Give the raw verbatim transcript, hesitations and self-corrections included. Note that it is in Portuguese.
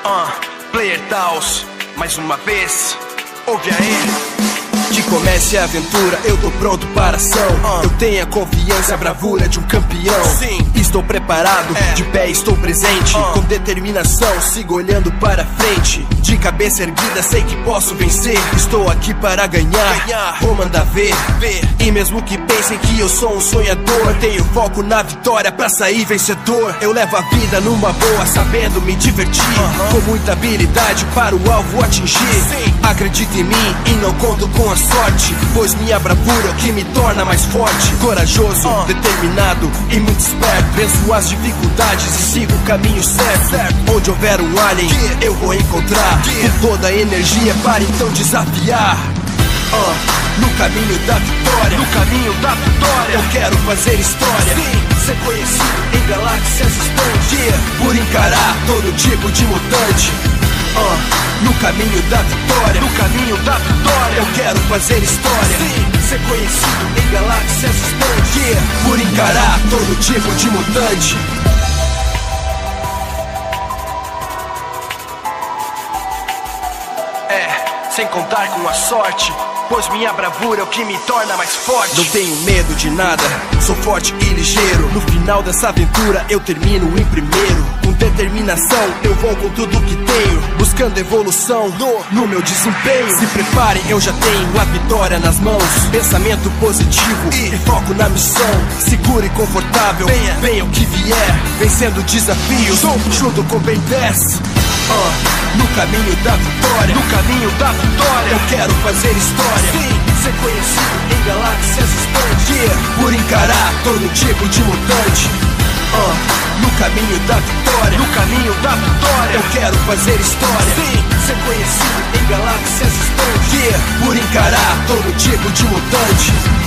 Uh, Player Taos, mais uma vez, ouve aí. Que comece a aventura, eu tô pronto para ação. uh. Eu tenho a confiança, a bravura de um campeão. Sim. Estou preparado, é. de pé estou presente. uh. Com determinação, sigo olhando para frente. De cabeça erguida, sei que posso vencer. Estou aqui para ganhar, ganhar. Vou mandar ver, ver. E mesmo que pensem que eu sou um sonhador, mantenho foco na vitória pra sair vencedor. Eu levo a vida numa boa, sabendo me divertir. uh-huh. Com muita habilidade para o alvo atingir. Sim. Acredito em mim e não conto com a sorte, pois minha bravura é o que me torna mais forte. Corajoso, uh. determinado e muito esperto. Venço as dificuldades e sigo o caminho certo. certo. Onde houver um alien, yeah. eu vou encontrar yeah. com toda a energia para então desafiar. uh. No caminho da vitória, no caminho da vitória, eu quero fazer história. Sim. Ser conhecido em galáxias distantes, yeah. por encarar todo tipo de mutante. uh. No caminho da vitória, no caminho da vitória, eu quero fazer história. Sim. Ser conhecido em galáxias distantes, yeah. por encarar todo tipo de mutante. É, sem contar com a sorte, pois minha bravura é o que me torna mais forte. Não tenho medo de nada, sou forte e ligeiro. No final dessa aventura eu termino em primeiro. Com determinação eu vou com tudo que tenho, buscando evolução no, no meu desempenho. Se preparem, eu já tenho a vitória nas mãos. Pensamento positivo e, e foco na missão. Seguro e confortável, venha, venha o que vier. Vencendo desafios, junto com Ben dez. uh, No caminho da vitória, no caminho da vitória, eu quero fazer história. Sim. Ser conhecido em galáxias distantes, yeah. por encarar todo tipo de mutante. uh, No caminho da vitória, no caminho da vitória, eu quero fazer história. Sim. Ser conhecido em galáxias distantes, yeah. por encarar todo tipo de mutante.